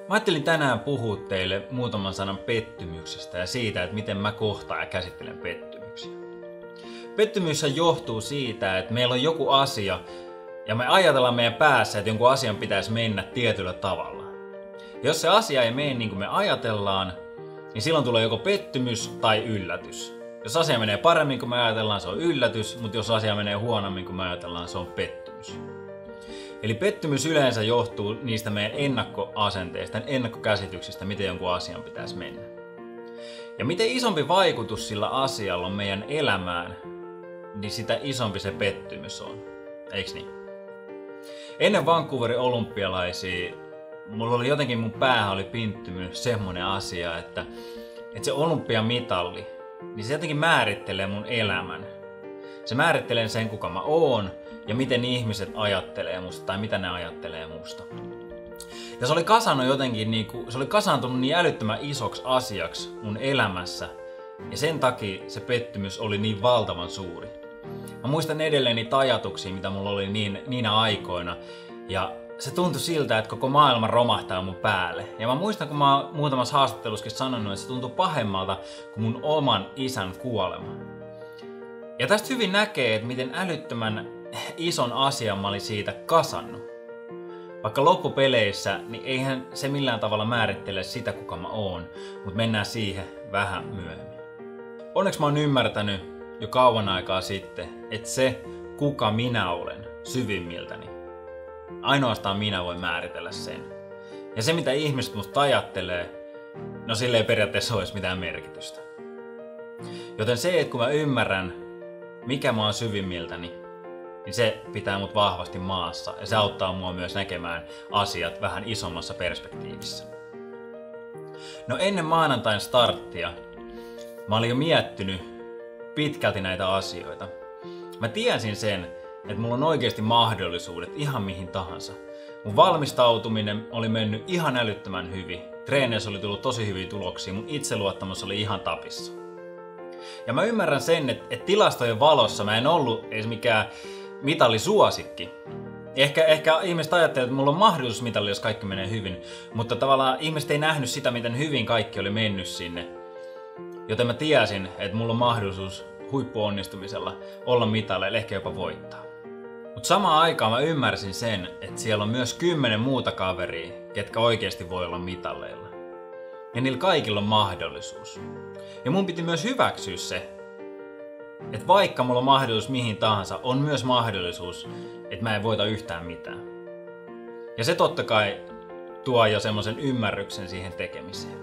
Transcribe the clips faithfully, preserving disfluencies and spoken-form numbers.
Mä ajattelin tänään puhua teille muutaman sanan pettymyksestä ja siitä, että miten mä kohtaan ja käsittelen pettymyksiä. Pettymys johtuu siitä, että meillä on joku asia ja me ajatellaan meidän päässä, että jonkun asian pitäisi mennä tietyllä tavalla. Jos se asia ei mene niin kuin me ajatellaan, niin silloin tulee joko pettymys tai yllätys. Jos asia menee paremmin kuin me ajatellaan, se on yllätys, mutta jos asia menee huonommin kuin me ajatellaan, se on pettymys. Eli pettymys yleensä johtuu niistä meidän ennakkoasenteista, ennakkokäsityksistä, miten jonkun asian pitäisi mennä. Ja miten isompi vaikutus sillä asialla on meidän elämään, niin sitä isompi se pettymys on. Eiks niin? Ennen Vancouverin olympialaisia mulla oli jotenkin mun päähän oli pinttynyt semmonen asia, että, että se olympiamitalli, niin se jotenkin määrittelee mun elämän. Se määrittelee sen, kuka mä oon ja miten ihmiset ajattelee musta tai mitä ne ajattelee musta. Ja se oli kasannut jotenkin niinku, se oli kasaantunut niin älyttömän isoksi asiaksi mun elämässä ja sen takia se pettymys oli niin valtavan suuri. Mä muistan edelleen niitä ajatuksia, mitä mulla oli niin, niinä aikoina ja se tuntui siltä, että koko maailma romahtaa mun päälle. Ja mä muistan, kun mä oon muutamassa haastattelussakin sanonut, että se tuntui pahemmalta kuin mun oman isän kuolema. Ja tästä hyvin näkee, että miten älyttömän ison asian mä olin siitä kasannut. Vaikka loppupeleissä, niin eihän se millään tavalla määrittele sitä, kuka mä oon, mutta mennään siihen vähän myöhemmin. Onneksi mä oon ymmärtänyt jo kauan aikaa sitten, että se, kuka minä olen syvimmiltäni, ainoastaan minä voin määritellä sen. Ja se, mitä ihmiset musta ajattelee, no sille ei periaatteessa olisi mitään merkitystä. Joten se, että kun mä ymmärrän, mikä mä oon syvimmiltäni, niin se pitää mut vahvasti maassa ja se auttaa mua myös näkemään asiat vähän isommassa perspektiivissä. No ennen maanantain starttia mä olin jo miettinyt pitkälti näitä asioita. Mä tiesin sen, että mulla on oikeasti mahdollisuudet ihan mihin tahansa. Mun valmistautuminen oli mennyt ihan älyttömän hyvin. Treeneissä oli tullut tosi hyviä tuloksia, mun itseluottamus oli ihan tapissa. Ja mä ymmärrän sen, että, että tilastojen valossa mä en ollut edes mikään mitallisuosikki. Ehkä, ehkä ihmiset ajattelee, että mulla on mahdollisuus mitalli, jos kaikki menee hyvin. Mutta tavallaan ihmiset ei nähnyt sitä, miten hyvin kaikki oli mennyt sinne. Joten mä tiesin, että mulla on mahdollisuus huippuonnistumisella olla mitaleilla, ehkä jopa voittaa. Mutta samaan aikaan mä ymmärsin sen, että siellä on myös kymmenen muuta kaveria, ketkä oikeasti voi olla mitalleilla. Ja niillä kaikilla on mahdollisuus. Ja mun piti myös hyväksyä se, että vaikka mulla on mahdollisuus mihin tahansa, on myös mahdollisuus, että mä en voita yhtään mitään. Ja se totta kai tuo jo semmoisen ymmärryksen siihen tekemiseen.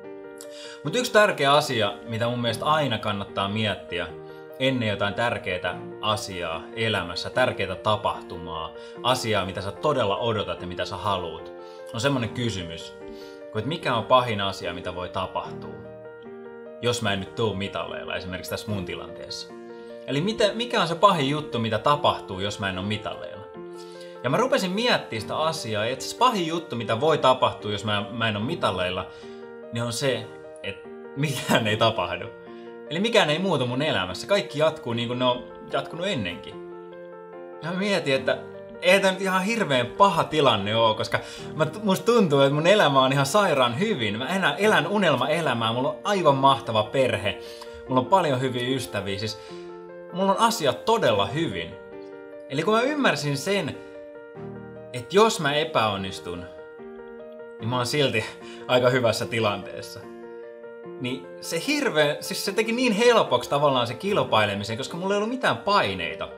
Mutta yksi tärkeä asia, mitä mun mielestä aina kannattaa miettiä ennen jotain tärkeää asiaa elämässä, tärkeää tapahtumaa, asiaa, mitä sä todella odotat ja mitä sä haluut, on semmonen kysymys, että mikä on pahin asia, mitä voi tapahtua, jos mä en nyt tuu mitalleilla, esimerkiksi tässä mun tilanteessa. Eli mitä, mikä on se pahin juttu, mitä tapahtuu, jos mä en ole mitalleilla? Ja mä rupesin miettimään sitä asiaa, että se pahin juttu, mitä voi tapahtua, jos mä, mä en ole mitalleilla, niin on se, että mikään ei tapahdu. Eli mikään ei muutu mun elämässä. Kaikki jatkuu niin kuin ne on jatkunut ennenkin. Ja mä mietin, että ei tämä nyt ihan hirveän paha tilanne ole, koska mä, musta tuntuu, että mun elämä on ihan sairaan hyvin. Mä enää elän unelmaelämää, mulla on aivan mahtava perhe. Mulla on paljon hyviä ystäviä, siis mulla on asiat todella hyvin. Eli kun mä ymmärsin sen, että jos mä epäonnistun, niin mä oon silti aika hyvässä tilanteessa. Niin se hirveä, siis se teki niin helpoksi tavallaan se kilpailemisen, koska mulla ei ollut mitään paineita.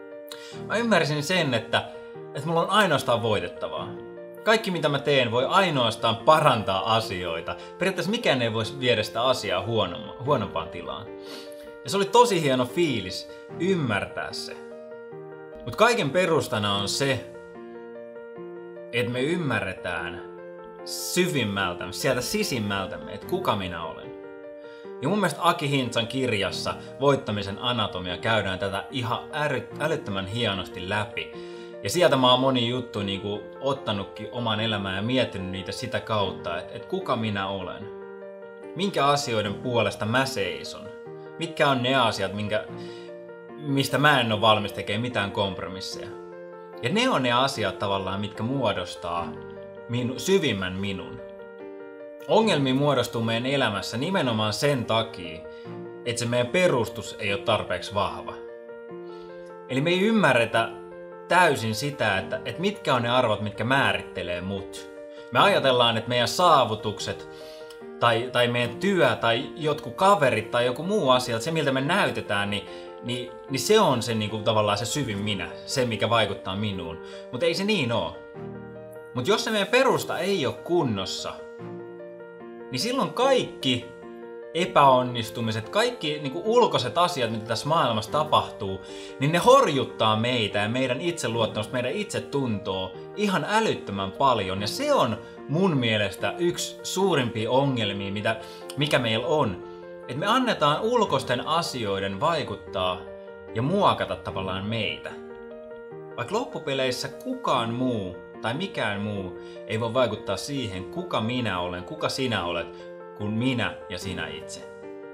Mä ymmärsin sen, että, että mulla on ainoastaan voitettavaa. Kaikki mitä mä teen voi ainoastaan parantaa asioita. Periaatteessa mikään ei voisi viedä sitä asiaa huonompaan tilaan. Ja se oli tosi hieno fiilis ymmärtää se. Mutta kaiken perustana on se, että me ymmärretään syvimmältä, sieltä sisimmältämme, että kuka minä olen. Ja mun mielestä Aki Hintsan kirjassa Voittamisen anatomia käydään tätä ihan älyttömän hienosti läpi. Ja sieltä mä oon moni juttu niin kuin ottanutkin oman elämään ja miettinyt niitä sitä kautta, että, että kuka minä olen. Minkä asioiden puolesta mä seison. Mitkä on ne asiat, minkä, mistä mä en ole valmis tekemään mitään kompromisseja. Ja ne on ne asiat tavallaan, mitkä muodostaa minu, syvimmän minun. ongelmia muodostuu meidän elämässä nimenomaan sen takia, että se meidän perustus ei ole tarpeeksi vahva. Eli me ei ymmärretä täysin sitä, että, että mitkä on ne arvot, mitkä määrittelee mut. Me ajatellaan, että meidän saavutukset tai, tai meidän työ tai jotkut kaverit tai joku muu asia, että se miltä me näytetään, niin, niin, niin se on se niin kuin, tavallaan se syvin minä, se mikä vaikuttaa minuun. Mutta ei se niin ole. Mutta jos se meidän perusta ei ole kunnossa, niin silloin kaikki epäonnistumiset, kaikki niin kuin ulkoiset asiat, mitä tässä maailmassa tapahtuu, niin ne horjuttaa meitä ja meidän itseluottamusta, meidän itsetuntoa ihan älyttömän paljon. Ja se on mun mielestä yksi suurimpia ongelmia, mitä, mikä meillä on. Että me annetaan ulkoisten asioiden vaikuttaa ja muokata tavallaan meitä. Vaikka loppupeleissä kukaan muu tai mikään muu ei voi vaikuttaa siihen, kuka minä olen, kuka sinä olet, kuin minä ja sinä itse.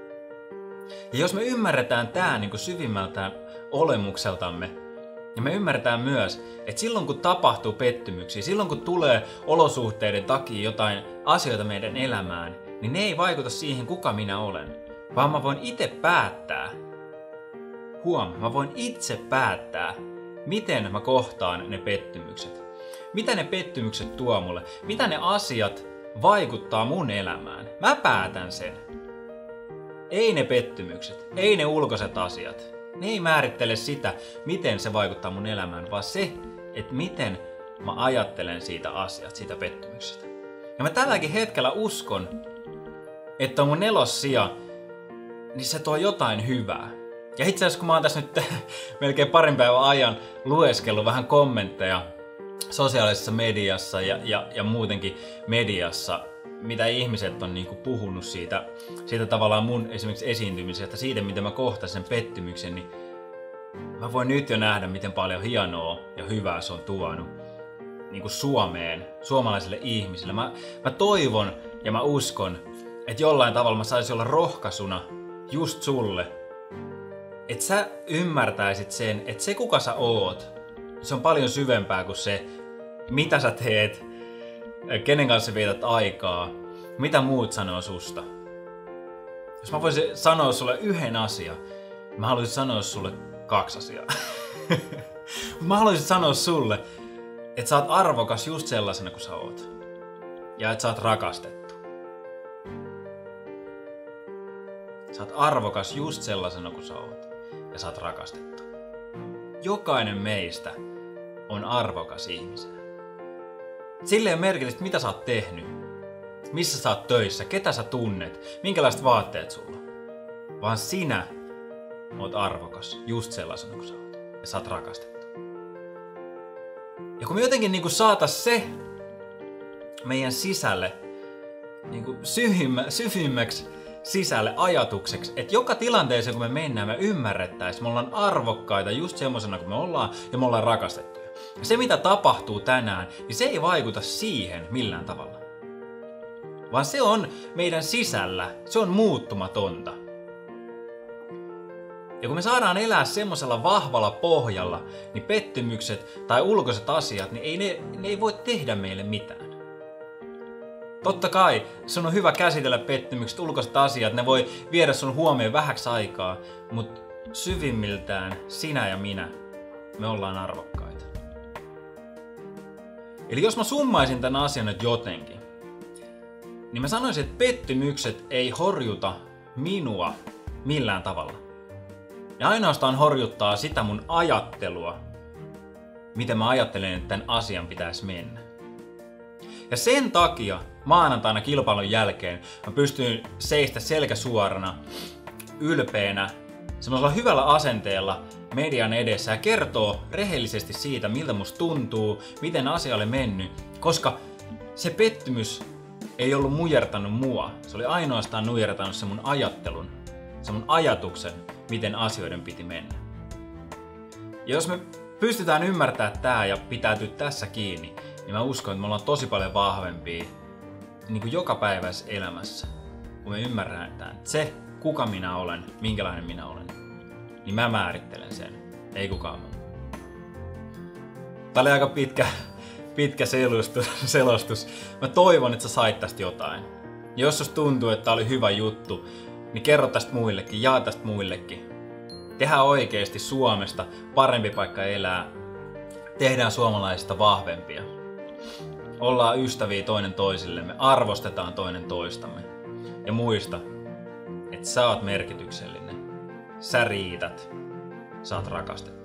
Ja jos me ymmärretään tämä niin kuin syvimmältään olemukseltamme, ja me ymmärretään myös, että silloin kun tapahtuu pettymyksiä, silloin kun tulee olosuhteiden takia jotain asioita meidän elämään, niin ne ei vaikuta siihen, kuka minä olen, vaan mä voin itse päättää, huom, mä voin itse päättää, miten mä kohtaan ne pettymykset. Mitä ne pettymykset tuo mulle, mitä ne asiat vaikuttaa mun elämään. Mä päätän sen. Ei ne pettymykset, ei ne ulkoiset asiat. Ne ei määrittele sitä, miten se vaikuttaa mun elämään, vaan se, että miten mä ajattelen siitä asiasta, siitä pettymyksestä. Ja mä tälläkin hetkellä uskon, että on mun nelossija, niin se tuo jotain hyvää. Ja itse asiassa kun mä oon tässä nyt melkein parin päivän ajan lueskellut vähän kommentteja sosiaalisessa mediassa ja, ja, ja muutenkin mediassa, mitä ihmiset on niinku puhunut siitä, siitä tavallaan mun esimerkiksi esiintymisestä, siitä miten mä kohtasin sen pettymyksen, niin mä voin nyt jo nähdä, miten paljon hienoa ja hyvää se on tuonut niinku Suomeen, suomalaisille ihmisille. Mä, mä toivon ja mä uskon, että jollain tavalla mä saisin olla rohkaisuna just sulle, että sä ymmärtäisit sen, että se kuka sä oot, se on paljon syvempää kuin se, mitä sä teet, kenen kanssa vietät aikaa, mitä muut sanoo susta. Jos mä voisin sanoa sulle yhden asian, mä haluaisin sanoa sulle kaksi asiaa. Mä haluaisin sanoa sulle, että sä oot arvokas just sellaisena kuin sä oot. Ja että sä oot rakastettu. Sä oot arvokas just sellaisena kuin sä oot. Ja sä oot rakastettu. Jokainen meistä on arvokas ihmisenä. Sille ei ole merkitystä, mitä sä oot tehnyt, missä sä oot töissä, ketä sä tunnet, minkälaiset vaatteet sulla. Vaan sinä oot arvokas just sellaisena kuin sä oot. Ja sä oot rakastettu. Ja kun me jotenkin niin kuin saatais se meidän sisälle, niin kuin syvimmä, syvimmäksi sisälle ajatukseksi, että joka tilanteeseen kun me mennään, me ymmärrettäisiin, me ollaan arvokkaita just semmoisena kuin me ollaan ja me ollaan rakastettuja. Ja se mitä tapahtuu tänään, niin se ei vaikuta siihen millään tavalla. Vaan se on meidän sisällä, se on muuttumatonta. Ja kun me saadaan elää semmoisella vahvalla pohjalla, niin pettymykset tai ulkoiset asiat, niin ei ne, ne ei voi tehdä meille mitään. Totta kai sun on hyvä käsitellä pettymykset, ulkoiset asiat, ne voi viedä sun huomioon vähäksi aikaa, mutta syvimmiltään sinä ja minä, me ollaan arvokkaita. Eli jos mä summaisin tämän asian nyt jotenkin, niin mä sanoisin, että pettymykset ei horjuta minua millään tavalla. Ja ainoastaan horjuttaa sitä mun ajattelua, miten mä ajattelen, että tämän asian pitäisi mennä. Ja sen takia maanantaina kilpailun jälkeen mä pystyin seistä selkä suorana, ylpeänä, semmoisella hyvällä asenteella median edessä ja kertoo rehellisesti siitä, miltä musta tuntuu, miten asia oli mennyt, koska se pettymys ei ollut nujertanut mua. Se oli ainoastaan nujertanut se mun ajattelun, se mun ajatuksen, miten asioiden piti mennä. Ja jos me pystytään ymmärtämään tää ja pitäytyä tässä kiinni, niin mä uskon, että me ollaan tosi paljon vahvempia niin kuin jokapäiväisessä elämässä, kun me ymmärretään, että se, kuka minä olen, minkälainen minä olen, niin mä määrittelen sen, ei kukaan muu. Tää oli aika pitkä, pitkä selostus, selostus. Mä toivon, että sä sait tästä jotain. Jos susta tuntuu, että tää oli hyvä juttu, niin kerro tästä muillekin, jaa tästä muillekin. Tehdään oikeesti Suomesta parempi paikka elää. Tehdään suomalaisista vahvempia. Ollaan ystäviä toinen toisillemme, arvostetaan toinen toistamme. Ja muista, että sä oot merkityksellinen. Sä riität. Sä oot rakastettu.